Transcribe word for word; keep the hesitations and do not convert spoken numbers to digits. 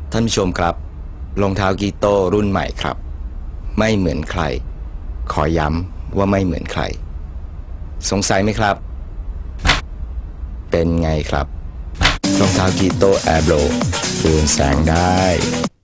ท่านผู้ชมครับรองเท้ากีโต้รุ่นใหม่ครับไม่เหมือนใครขอย้ำว่าไม่เหมือนใครสงสัยไหมครับเป็นไงครับรองเท้ากีโต้แอร์โบรดูนแสงได้